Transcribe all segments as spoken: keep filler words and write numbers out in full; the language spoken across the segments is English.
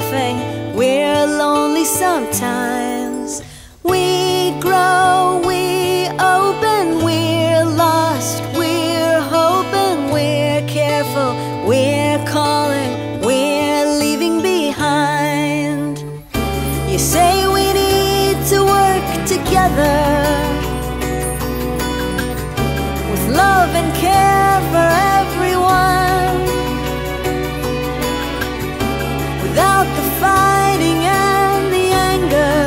laughing, we're lonely sometimes. We grow, we open, we're lost, we're hoping, we're careful, we're calling, we're leaving behind. You say we need to work together with love and care for everyone, without the fighting and the anger.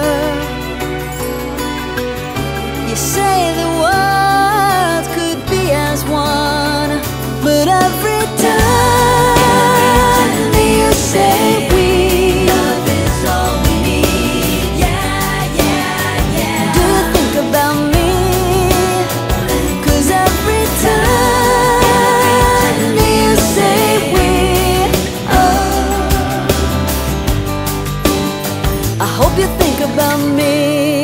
You say the world could be as one, but every time you say we, love is all we need. Yeah, yeah, yeah. Do you think about me? 'Cause every time you say we, oh, I hope you think about me.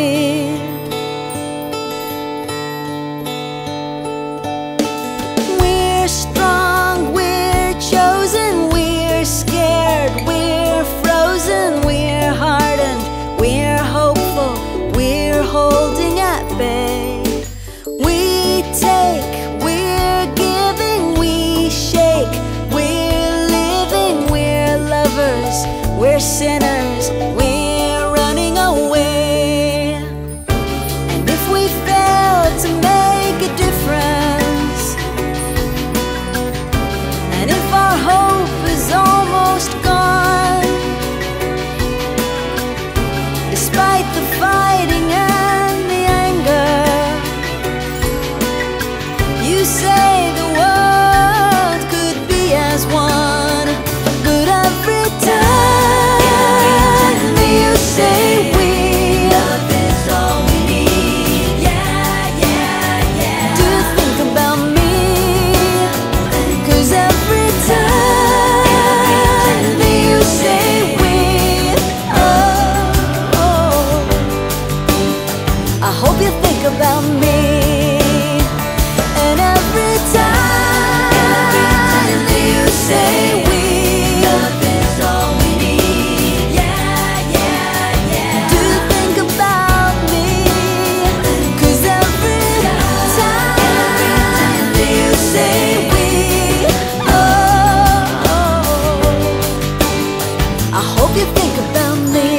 We're strong, we're chosen, we're scared, we're frozen, we're hardened, we're hopeful, we're holding at bay. We take, we're giving, we shake, we're living, we're lovers, we're sinners, we're running away. And if we fail to make a difference, and if our hope is almost gone, despite the fighting and the anger, you say the world could be as one, but every time you say we, love is all we need. Yeah, yeah, yeah. Do you think about me? 'Cause every time you say we, oh, oh, I hope you think about me. And every time you say we, love is all we need. Yeah, yeah, yeah. Do you think about me? 'Cause every time you say we, oh, oh, I hope you think about me.